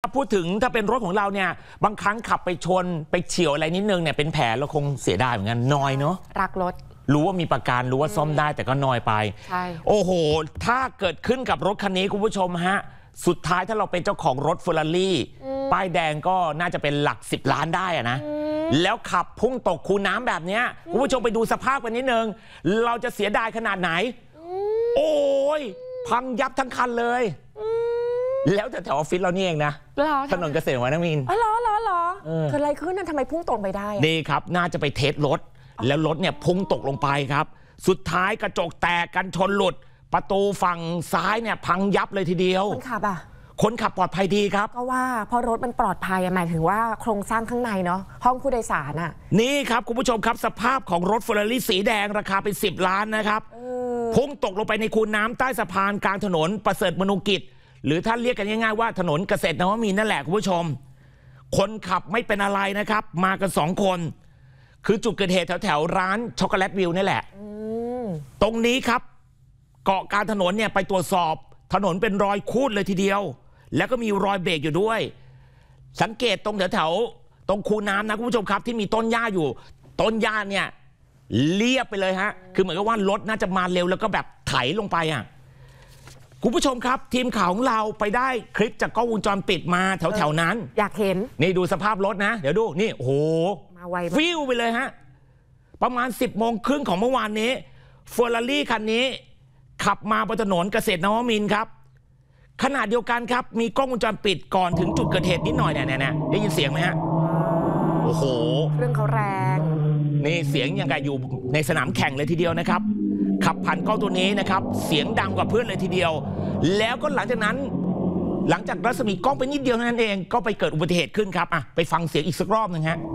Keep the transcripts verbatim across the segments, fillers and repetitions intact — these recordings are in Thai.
ครับพูดถึงถ้าเป็นรถของเราเนี่ยบางครั้งขับไปชนไปเฉี่ยวอะไรนิดนึงเนี่ยเป็นแผลเราคงเสียดายเหมือนกันน้อยเนาะรักรถรู้ว่ามีประกันรู้ว่าซ่อมได้แต่ก็น้อยไปใช่โอ้โหถ้าเกิดขึ้นกับรถคันนี้คุณผู้ชมฮะสุดท้ายถ้าเราเป็นเจ้าของรถเฟอร์รารี่ป้ายแดงก็น่าจะเป็นหลักสิบล้านได้อะนะแล้วขับพุ่งตกคูน้ำแบบนี้คุณผู้ชมไปดูสภาพกันนิดนึงเราจะเสียดายขนาดไหนโอ้ยพังยับทั้งคันเลยแล้วแต่แถวออฟฟิศเรานี่เองนะถนนเกษตรวรรณมินทร์อ๋อเหรอเหรอเหรอเกิดอะไรขึ้นนั่นทำไมพุ่งตรงไปได้นี่ครับน่าจะไปเทสรถแล้วรถเนี่ยพุ่งตกลงไปครับสุดท้ายกระจกแตกกันชนหลุดประตูฝั่งซ้ายเนี่ยพังยับเลยทีเดียวคนขับอ่ะคนขับปลอดภัยดีครับก็ว่าเพราะรถมันปลอดภัยหมายถึงว่าโครงสร้างข้างในเนาะห้องผู้โดยสารอ่ะนี่ครับคุณผู้ชมครับสภาพของรถเฟอร์รารี่สีแดงราคาเป็นสิบล้านนะครับพุ่งตกลงไปในคูน้ำใต้สะพานกลางถนนประเสริฐมนุกิจหรือท่านเรียกกันง่ายๆว่าถนนเกษตรนวมินทร์นั่นแหละคุณผู้ชมคนขับไม่เป็นอะไรนะครับมากันสองคนคือจุดเกิดเหตุแถวๆร้านช็อกโกแลตวิวนี่แหละตรงนี้ครับเกาะกลางถนนเนี่ยไปตรวจสอบถนนเป็นรอยคูดเลยทีเดียวแล้วก็มีรอยเบรกอยู่ด้วยสังเกตตรงแถวๆตรงคูน้ำนะคุณผู้ชมครับที่มีต้นหญ้าอยู่ต้นหญ้าเนี่ยเรียบไปเลยฮะคือเหมือนกับว่ารถน่าจะมาเร็วแล้วก็แบบไถลงไปอ่ะคุณผู้ชมครับทีมข่าวของเราไปได้คลิปจากกล้องวงจรปิดมาแถวๆนั้นอยากเห็นนี่ดูสภาพรถนะเดี๋ยวดูนี่โอ้โหมาไวฟิวไปเลยฮะประมาณสิบโมงครึ่งของเมื่อวานนี้เฟอร์รารี่คันนี้ขับมาบนถนนเกษตรนวมินทร์ครับขณะเดียวกันครับมีกล้องวงจรปิดก่อนถึงจุดเกิดเหตุนิดหน่อยเนี่ยเนี่ยได้ยินเสียงไหมฮะโอ้โหเครื่องเขาแรงนี่เสียงยังไงอยู่ในสนามแข่งเลยทีเดียวนะครับขับผ่านกล้องตัวนี้นะครับเสียงดังกว่าเพื่อนเลยทีเดียวแล้วก็หลังจากนั้นหลังจากรัศมีกล้องไปนิดเดียวนั่นเองก็ไปเกิดอุบัติเหตุขึ้นครับอ่ะไปฟังเสียงอีกสักรอบหนึ่งฮะ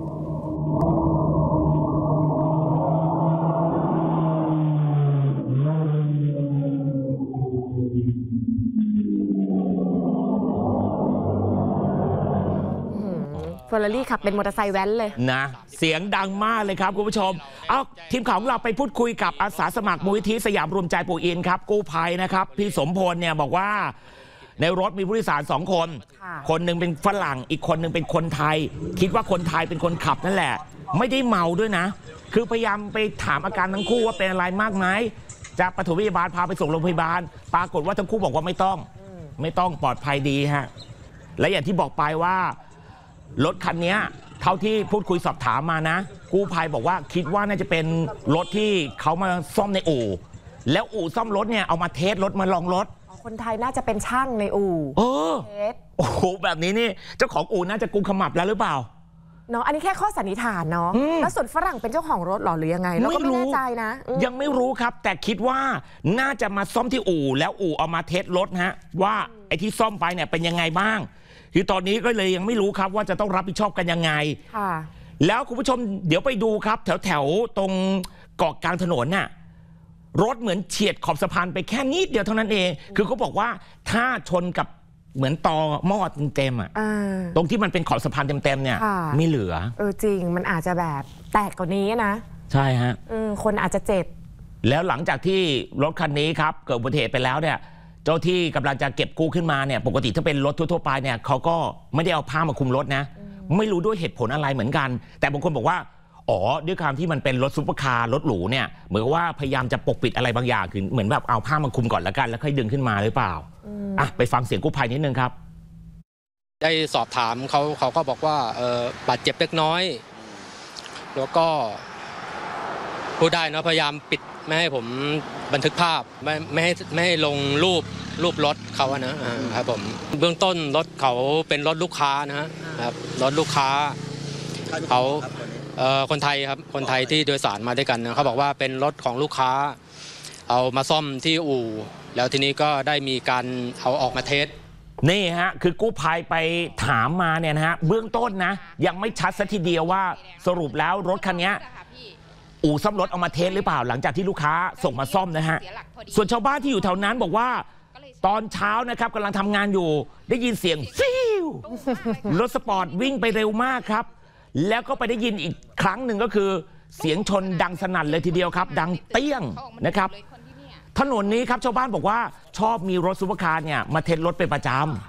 เฟอร์รารี่ขับเป็นมอเตอร์ไซค์แว้นเลยนะเสียงดังมากเลยครับคุณผู้ชมเอาทีมข่าวของเราไปพูดคุยกับอาสาสมัครมูลนิธิสยามรวมใจปู่อินครับกู้ภัยนะครับพี่สมพลเนี่ยบอกว่าในรถมีผู้โดยสารสองคนคนหนึ่งเป็นฝรั่งอีกคนหนึ่งเป็นคนไทยคิดว่าคนไทยเป็นคนขับนั่นแหละไม่ได้เมาด้วยนะคือพยายามไปถามอาการทั้งคู่ว่าเป็นอะไรมากไหมจะปฐมพยาบาลพาไปส่งโรงพยาบาลปรากฏว่าทั้งคู่บอกว่าไม่ต้องไม่ต้องปลอดภัยดีฮะและอย่างที่บอกไปว่ารถคันนี้เท่าที่พูดคุยสอบถามมานะกู้ภัยบอกว่าคิดว่าน่าจะเป็นรถที่เขามาซ่อมในอู่แล้วอู่ซ่อมรถเนี่ยเอามาเทสรถมาลองรถคนไทยน่าจะเป็นช่างในอู่เออโอ้โหแบบนี้นี่เจ้าของอู่น่าจะกุมขมับแล้วหรือเปล่าเนาะอันนี้แค่ข้อสันนิษฐานเนาะแล้วส่วนฝรั่งเป็นเจ้าของรถหรอหรือยังไงเราก็ไม่แน่ใจนะยังไม่รู้ครับแต่คิดว่าน่าจะมาซ่อมที่อู่แล้วอู่เอามาเทสรถฮะว่าไอ้ที่ซ่อมไปเนี่ยเป็นยังไงบ้างคือตอนนี้ก็เลยยังไม่รู้ครับว่าจะต้องรับผิดชอบกันยังไงแล้วคุณผู้ชมเดี๋ยวไปดูครับแถวแถวตรงเกาะกลางถนนน่ะรถเหมือนเฉียดขอบสะพานไปแค่นิดเดียวเท่านั้นเองคือเขาบอกว่าถ้าชนกับเหมือนตอหม้อเต็มๆอ่ะตรงที่มันเป็นขอบสะพานเต็มๆเนี่ยไม่เหลือเออจริงมันอาจจะแบบแตกกว่านี้นะใช่ฮะคนอาจจะเจ็บแล้วหลังจากที่รถคันนี้ครับเกิดอุบัติเหตุไปแล้วเนี่ยเจ้าที่กำลังจะเก็บกู้ขึ้นมาเนี่ยปกติถ้าเป็นรถทั่วๆไปเนี่ยเขาก็ไม่ได้เอาผ้ามาคลุมรถนะไม่รู้ด้วยเหตุผลอะไรเหมือนกันแต่บางคนบอกว่าอ๋อด้วยความที่มันเป็นรถซุปเปอร์คาร์รถหรูเนี่ยเหมือนว่าพยายามจะปกปิดอะไรบางอย่างคือเหมือนแบบเอาผ้ามาคลุมก่อนแล้วกันแล้วค่อยดึงขึ้นมาหรือเปล่าอ่ะไปฟังเสียงกู้ภัยนิดนึงครับได้สอบถามเขาเขาก็บอกว่าเออบาดเจ็บเล็กน้อยแล้วก็พูดได้นะพยายามปิดไม่ให้ผมบันทึกภาพไม่ไม่ให้ไม่ให้ลงรูปรูปรถเขาอะนะครับผมเบื้องต้นรถเขาเป็นรถลูกค้านะครับรถลูกค้าเขาเอ่อคนไทยครับคนไทยที่โดยสารมาด้วยกันนะเขาบอกว่าเป็นรถของลูกค้าเอามาซ่อมที่อู่แล้วทีนี้ก็ได้มีการเอาออกมาเทสนี่ฮะคือกู้ภัยไปถามมาเนี่ยนะฮะเบื้องต้นนะยังไม่ชัดสักทีเดียวว่าสรุปแล้วรถคันนี้อู่ซ่อมรถเอามาเทสหรือเปล่าหลังจากที่ลูกค้าส่งมาซ่อมนะฮะส่วนชาวบ้านที่อยู่แถวนั้นบอกว่าตอนเช้านะครับกำลังทำงานอยู่ได้ยินเสียงฟิวรถสปอร์ตวิ่งไปเร็วมากครับแล้วก็ไปได้ยินอีกครั้งหนึ่งก็คือเสียงชนดังสนั่นเลยทีเดียวครับดังเตี้ยงนะครับถนนนี้ครับชาวบ้านบอกว่าชอบมีรถซุปเปอร์คาร์เนี่ยมาเทสรถเป็นประจำ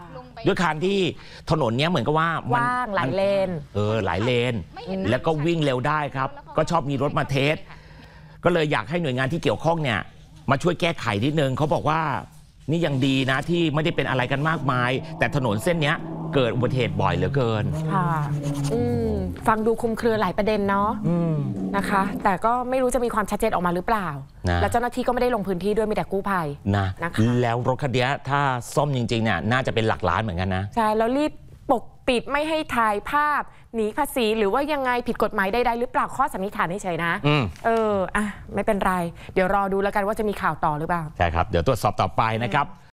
ด้วยการที่ถนนเนี้ยเหมือนกับว่ามันว่างหลายเลนเออหลายเลน แล้วก็วิ่งเร็วได้ครับ ก็ชอบมีรถมาเทสก็เลยอยากให้หน่วยงานที่เกี่ยวข้องเนี่ยมาช่วยแก้ไขนิดนึงเขาบอกว่านี่ยังดีนะที่ไม่ได้เป็นอะไรกันมากมาย แต่ถนนเส้นเนี้ยเกิดอุบัติเหตุบ่อยเหลือเกินค่ะอืมฟังดูคลุมเครือหลายประเด็นเนาะนะคะ แต่ก็ไม่รู้จะมีความชัดเจนออกมาหรือเปล่านะแล้วเจ้าหน้าที่ก็ไม่ได้ลงพื้นที่ด้วยมีแต่กู้ภัยนะนะคะแล้วรถคันนี้ถ้าซ่อมจริงๆเนี่ยน่าจะเป็นหลักล้านเหมือนกันนะใช่แล้วรีบปกปิดไม่ให้ถ่ายภาพหนีภาษีหรือว่ายังไงผิดกฎหมายใดๆหรือเปล่าข้อสันนิษฐานเฉยๆนะเอออ่ะไม่เป็นไรเดี๋ยวรอดูแล้วกันว่าจะมีข่าวต่อหรือเปล่าใช่ครับเดี๋ยวตรวจสอบต่อไปนะครับ